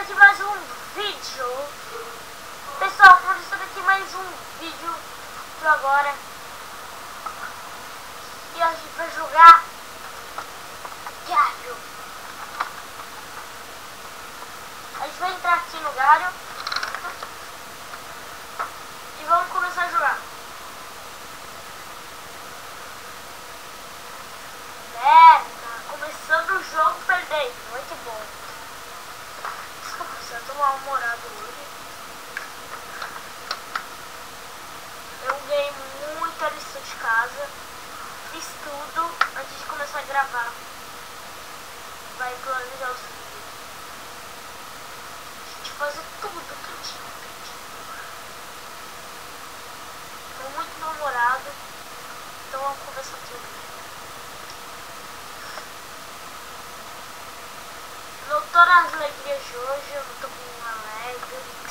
aqui mais um vídeo. Pessoal, começando aqui mais um vídeo de agora. E a gente vai jogar Gario. A gente vai entrar aqui no Gario e vamos começar a jogar. Começando o jogo perdendo, muito bom. Desculpa, eu tô mal-humorado hoje. Eu ganhei muita lição de casa. Fiz tudo antes de começar a gravar. Vai planejar os vídeos. A gente fazer tudo quentinho. Tô muito mal-humorado. Então vamos começar tudo. Não tô nas alegrias de hoje, eu não tô com um alegre.